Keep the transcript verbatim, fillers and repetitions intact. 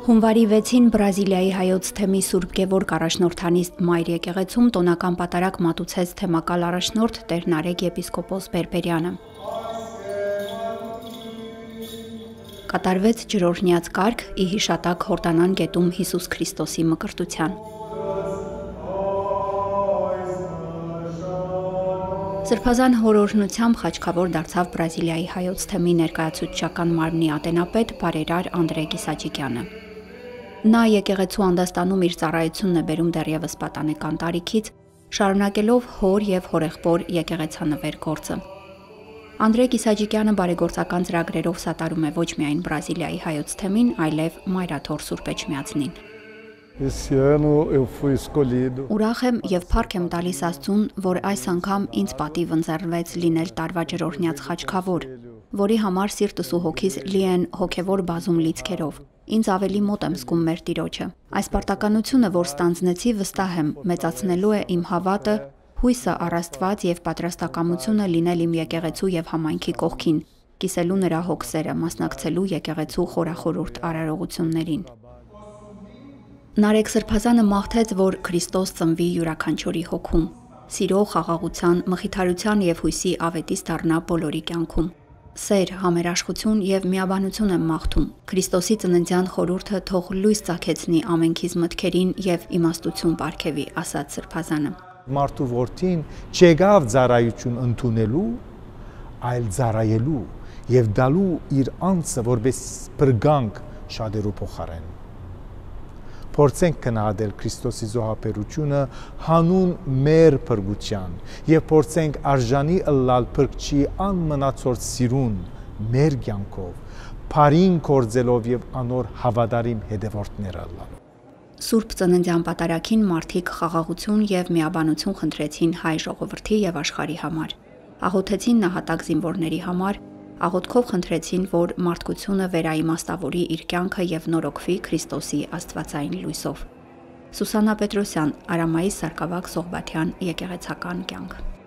Հունվարի վեցին Բրազիլիայի հայոց թեմի Սուրբ Գևորգ առաջնորդանիստ Մայր եկեղեցում տոնական պատարագ մատուցեց թեմակալ առաջնորդ Տեր Նարեկ եպիսկոպոս Բերբերյանը։ Կատարվեց ջրօրհնյաց կարգ ի հիշատակ Հորդանան գետում Հիսուս Քրիստոսի մկրտության։ Սրբազան հորօրհնությամբ խաչքավոր դարձավ Բրազիլիայի հայոց թեմի ներկայացուցչական մարմնի ատենապետ բարերար Անդրե Գիսաջիկյանը։ Նա եկեղեցու անդաստանում իր ծառայությունն է բերում դեռևս պատանեկան տարիքից, շարունակելով հոր եւ հորեղբոր եկեղեցանվեր գործը։ Անդրե Գիսաջիկյանը բարեգործական ծրագրերով սատարում է ոչ միայն Բրազիլիայի հայոց թեմին, այլև Մայրաթոր Սուրբ Էջմիածնին։ Ուրախ եմ եւ փառք եմ տալիս Աստծուն, որ այս անգամ ինձ պատիվ ընձեռվեց լինել տարվա ջրօրհնյաց խաչքավոր, որի համար սիրտս ու հոգիս լի են հոգևոր բազում լիցքերով։ Ինձ ավելի մոտ եմ զգում մեր Տիրոջը։ Այս պարտականությունը, որ ստանձնեցի, վստահ եմ, մեծացնելու է իմ հավատը, հույսը առ Աստված եւ պատրաստակամությունը լինել իմ եկեղեցու եւ համայնքի կողքին, կիսելու նրա հոգսերը, մասնակցելու եկեղեցու խորախորուրդ արարողություններին։ Նարեկ Սրբազանը մաղթեց, որ Քրիստոս ծնվի յուրաքանչյուրի հոգում, սիրո, խաղաղության, մխիթարության եւ հույսի ավետիս դառնա բոլորի կյանքում։ Սեր, համերաշխություն եւ միաբանություն եմ մաղթում։ Քրիստոսի ծննդյան խորհուրդը թող լույս ծագեցնի ամենքիզ մտքերին եւ իմաստություն պարգևի, ասաց Սրբազանը։ Մարդու որդին չեկավ ծառայություն ընդունելու, այլ ծառայելու եւ դալու իր անձը որպես բրգանք շատերու փոխարեն։ Փորձենք գնահատել Քրիստոսի զոհաբերությունը հանուն մեր փրկության եւ փորձենք արժանի ըլլալ փրկչի անմնացորդ սիրուն մեր կյանքով, բարին կործելով եւ անոր հավատարիմ հետևորդներ ըլլալով։ Սուրբ ծննդյան պատարագին մարդիկ խաղաղություն եւ միաբանություն խնդրեցին հայ ժողովրդի եւ աշխարհի համար։ Աղոթեցին նահատակ զինվորների համար, աղոթքով խնդրեցին, որ մարդկությունը վերաիմաստավորի իր կյանքը եւ նորոգվի Քրիստոսի աստվածային լույսով։ Սուսաննա Պետրոսյան, Արամայի Սարգսակ Սողբաթյան եկեղեցական կյանք։